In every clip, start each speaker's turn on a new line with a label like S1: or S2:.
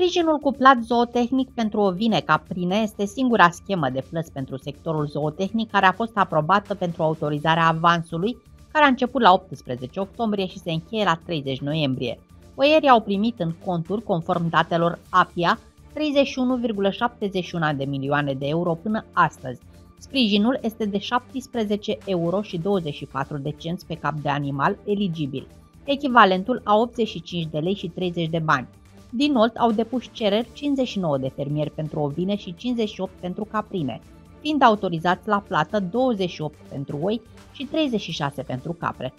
S1: Sprijinul cuplat zootehnic pentru ovine caprine este singura schemă de plăți pentru sectorul zootehnic care a fost aprobată pentru autorizarea avansului, care a început la 18 octombrie și se încheie la 30 noiembrie. Oierii au primit în conturi, conform datelor APIA, 31,71 de milioane de euro până astăzi. Sprijinul este de 17 euro și 24 de cenți pe cap de animal eligibil, echivalentul a 85 de lei și 30 de bani. Din Olt au depus cereri 59 de fermieri pentru ovine și 58 pentru caprine, fiind autorizați la plată 28 pentru oi și 36 pentru capre.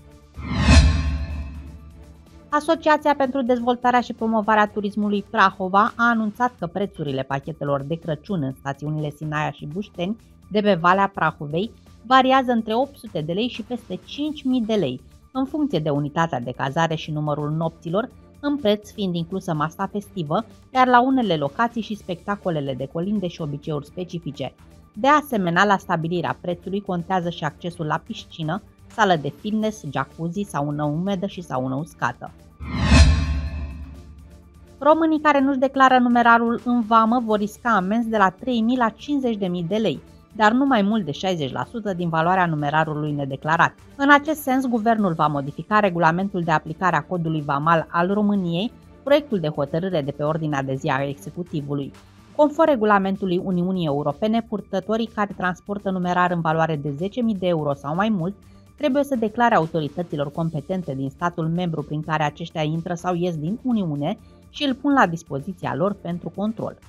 S1: Asociația pentru Dezvoltarea și Promovarea Turismului Prahova a anunțat că prețurile pachetelor de Crăciun în stațiunile Sinaia și Bușteni de pe Valea Prahovei variază între 800 de lei și peste 5.000 de lei, în funcție de unitatea de cazare și numărul nopților, în preț fiind inclusă masa festivă, iar la unele locații și spectacolele de colinde și obiceiuri specifice. De asemenea, la stabilirea prețului contează și accesul la piscină, sală de fitness, jacuzzi, saună umedă și saună uscată. Românii care nu-și declară numerarul în vamă vor risca amenzi de la 3.000 la 50.000 de lei, dar nu mai mult de 60% din valoarea numerarului nedeclarat. În acest sens, guvernul va modifica regulamentul de aplicare a codului vamal al României, proiectul de hotărâre de pe ordinea de zi a executivului. Conform regulamentului Uniunii Europene, purtătorii care transportă numerar în valoare de 10.000 de euro sau mai mult trebuie să declare autorităților competente din statul membru prin care aceștia intră sau ies din Uniune și îl pun la dispoziția lor pentru control.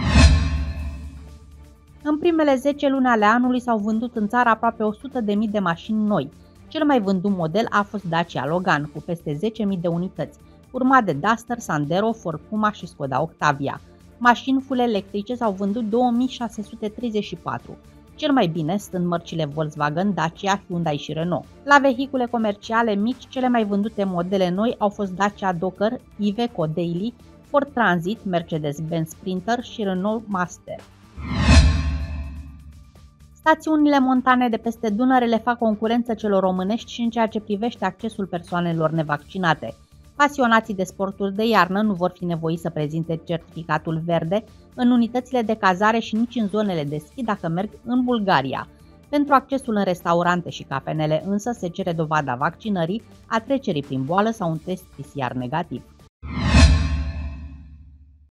S1: În primele 10 luni ale anului s-au vândut în țară aproape 100.000 de mașini noi. Cel mai vândut model a fost Dacia Logan, cu peste 10.000 de unități, urmat de Duster, Sandero, Ford Puma și Skoda Octavia. Mașini full electrice s-au vândut 2634. Cel mai bine sunt mărcile Volkswagen, Dacia, Hyundai și Renault. La vehicule comerciale mici, cele mai vândute modele noi au fost Dacia Docker, Iveco Daily, Ford Transit, Mercedes-Benz Sprinter și Renault Master. Stațiunile montane de peste Dunăre le fac concurență celor românești și în ceea ce privește accesul persoanelor nevaccinate. Pasionații de sporturi de iarnă nu vor fi nevoiți să prezinte certificatul verde în unitățile de cazare și nici în zonele de schi dacă merg în Bulgaria. Pentru accesul în restaurante și cafenele însă se cere dovada vaccinării, a trecerii prin boală sau un test PCR negativ.